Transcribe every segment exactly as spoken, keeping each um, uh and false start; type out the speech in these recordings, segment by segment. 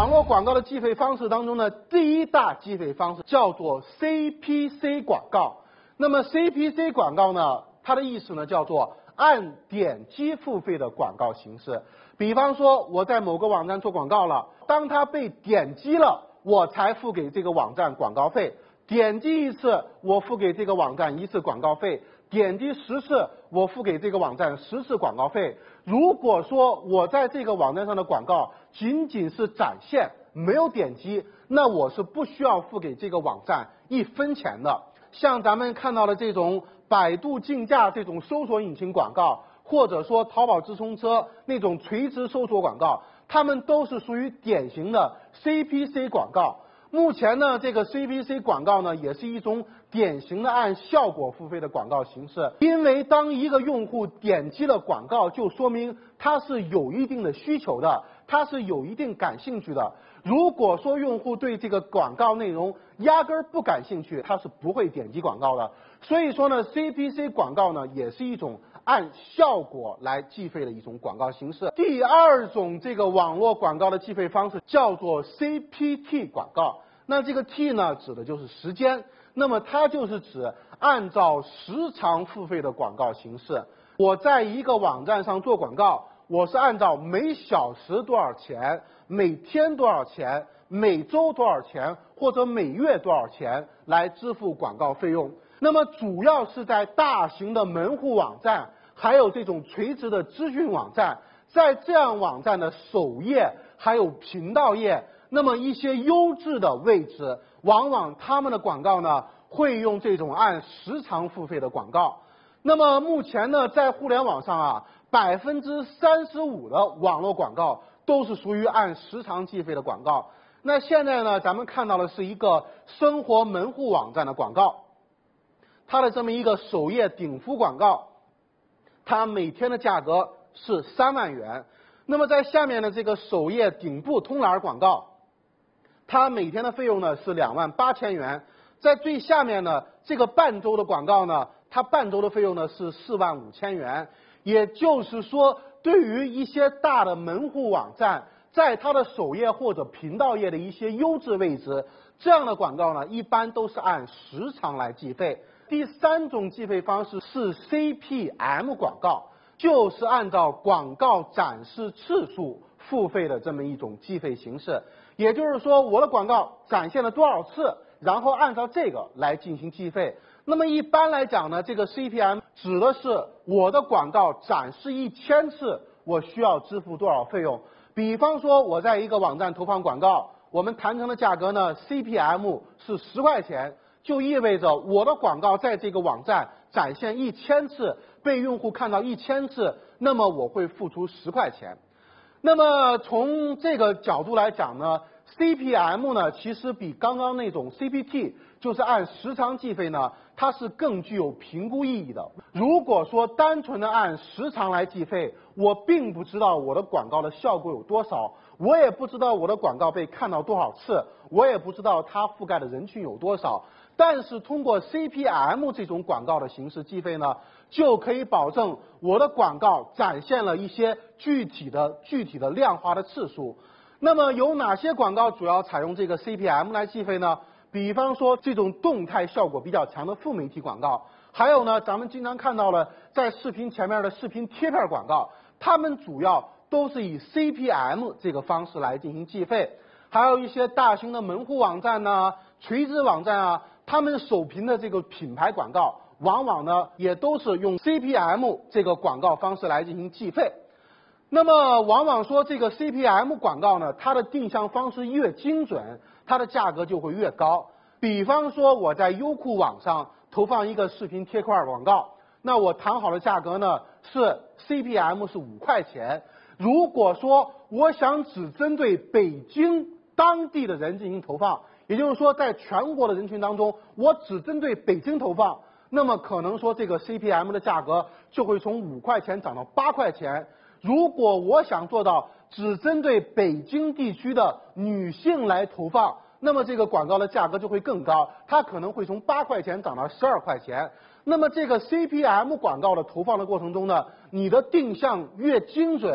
网络广告的计费方式当中呢，第一大计费方式叫做 C P C 广告。那么 C P C 广告呢，它的意思呢叫做按点击付费的广告形式。比方说我在某个网站做广告了，当它被点击了，我才付给这个网站广告费。点击一次，我付给这个网站一次广告费；点击十次，我付给这个网站十次广告费。如果说我在这个网站上的广告仅仅是展现，没有点击，那我是不需要付给这个网站一分钱的。像咱们看到的这种百度竞价这种搜索引擎广告，或者说淘宝直通车那种垂直搜索广告，它们都是属于典型的 C P C 广告。目前呢，这个 C P C 广告呢，也是一种典型的按效果付费的广告形式。因为当一个用户点击了广告，就说明他是有一定的需求的，他是有一定感兴趣的。如果说用户对这个广告内容压根儿不感兴趣，他是不会点击广告的。所以说呢 ，C P C 广告呢，也是一种按效果来计费的一种广告形式。第二种这个网络广告的计费方式叫做 C P T 广告。那这个 T 呢，指的就是时间，那么它就是指按照时长付费的广告形式。我在一个网站上做广告，我是按照每小时多少钱、每天多少钱、每周多少钱或者每月多少钱来支付广告费用。那么主要是在大型的门户网站，还有这种垂直的资讯网站，在这样网站的首页还有频道页，那么一些优质的位置，往往他们的广告呢会用这种按时长付费的广告。那么目前呢，在互联网上啊，百分之三十五的网络广告都是属于按时长计费的广告。那现在呢，咱们看到的是一个生活门户网站的广告，它的这么一个首页顶幅广告，它每天的价格是三万元。那么在下面的这个首页顶部通栏广告，它每天的费用呢是两万八千元。在最下面呢，这个半周的广告呢，它半周的费用呢是四万五千元。也就是说，对于一些大的门户网站，在它的首页或者频道页的一些优质位置，这样的广告呢，一般都是按时长来计费。第三种计费方式是 C P M 广告，就是按照广告展示次数付费的这么一种计费形式。也就是说，我的广告展现了多少次，然后按照这个来进行计费。那么一般来讲呢，这个 C P M 指的是我的广告展示一千次，我需要支付多少费用。比方说我在一个网站投放广告，我们谈成的价格呢 C P M 是十块钱，就意味着我的广告在这个网站展现一千次，被用户看到一千次，那么我会付出十块钱。那么从这个角度来讲呢， C P M 呢其实比刚刚那种 C P T 就是按时长计费呢，它是更具有评估意义的。如果说单纯的按时长来计费，我并不知道我的广告的效果有多少，我也不知道我的广告被看到多少次，我也不知道它覆盖的人群有多少。但是通过 C P M 这种广告的形式计费呢，就可以保证我的广告展现了一些具体的具体的量化的次数。那么有哪些广告主要采用这个 C P M 来计费呢？比方说这种动态效果比较强的副媒体广告，还有呢，咱们经常看到了在视频前面的视频贴片广告，它们主要都是以 C P M 这个方式来进行计费。还有一些大型的门户网站呢、垂直网站啊，他们首屏的这个品牌广告，往往呢也都是用 C P M 这个广告方式来进行计费。那么往往说这个 C P M 广告呢，它的定向方式越精准，它的价格就会越高。比方说我在优酷网上投放一个视频贴块广告，那我谈好的价格呢是 C P M 是五块钱。如果说我想只针对北京当地的人进行投放，也就是说在全国的人群当中，我只针对北京投放，那么可能说这个 C P M 的价格就会从五块钱涨到八块钱。如果我想做到只针对北京地区的女性来投放，那么这个广告的价格就会更高，它可能会从八块钱涨到十二块钱。那么这个 C P M 广告的投放的过程中呢，你的定向越精准，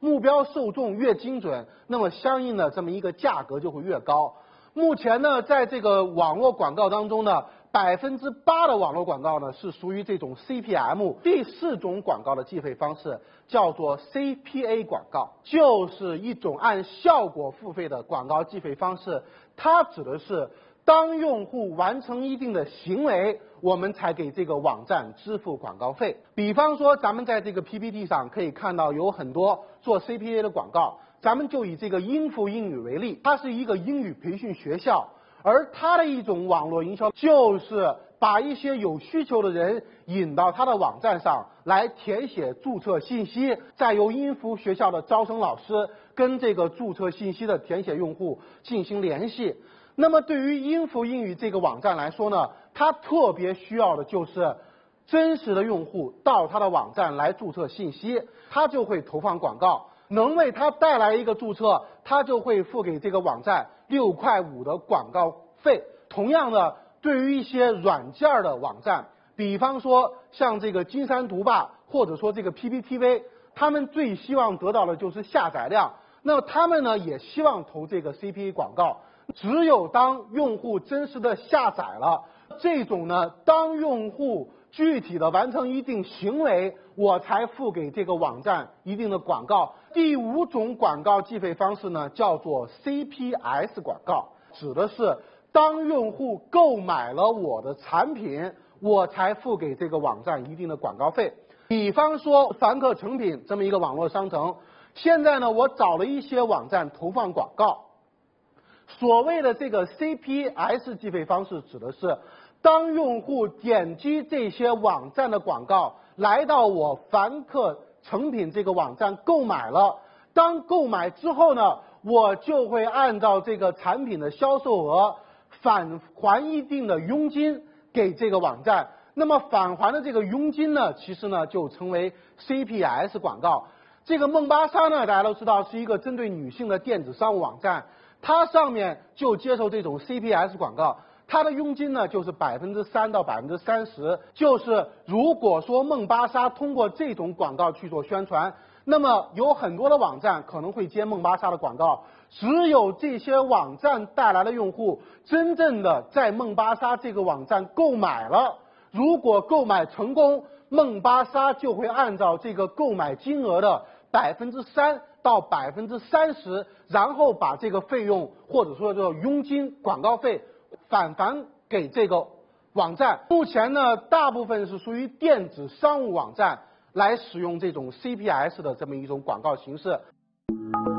目标受众越精准，那么相应的这么一个价格就会越高。目前呢，在这个网络广告当中呢，百分之八的网络广告呢是属于这种 C P M。第四种广告的计费方式叫做 C P A 广告，就是一种按效果付费的广告计费方式。它指的是当用户完成一定的行为，我们才给这个网站支付广告费。比方说，咱们在这个 P P T 上可以看到有很多做 C P A 的广告。咱们就以这个音符英语为例，它是一个英语培训学校，而它的一种网络营销就是把一些有需求的人引到它的网站上来填写注册信息，再由音符学校的招生老师跟这个注册信息的填写用户进行联系。那么对于音符英语这个网站来说呢，它特别需要的就是真实的用户到它的网站来注册信息，它就会投放广告。能为他带来一个注册，他就会付给这个网站六块五的广告费。同样的，对于一些软件的网站，比方说像这个金山读霸或者说这个 P P T V， 他们最希望得到的就是下载量。那么他们呢也希望投这个 C P A 广告。只有当用户真实的下载了，这种呢，当用户具体的完成一定行为，我才付给这个网站一定的广告。第五种广告计费方式呢，叫做 C P S 广告，指的是当用户购买了我的产品，我才付给这个网站一定的广告费。比方说凡客诚品这么一个网络商城，现在呢，我找了一些网站投放广告。所谓的这个 C P S 计费方式，指的是当用户点击这些网站的广告，来到我凡客诚品这个网站购买了，当购买之后呢，我就会按照这个产品的销售额返还一定的佣金给这个网站。那么返还的这个佣金呢，其实呢就称为 C P S 广告。这个梦芭莎呢，大家都知道是一个针对女性的电子商务网站，它上面就接受这种 C P S 广告。它的佣金呢，就是百分之三到百分之三十。就是如果说梦芭莎通过这种广告去做宣传，那么有很多的网站可能会接梦芭莎的广告。只有这些网站带来的用户真正的在梦芭莎这个网站购买了，如果购买成功，梦芭莎就会按照这个购买金额的百分之三到百分之三十，然后把这个费用或者说叫佣金、广告费返还给这个网站。目前呢，大部分是属于电子商务网站来使用这种 C P S 的这么一种广告形式。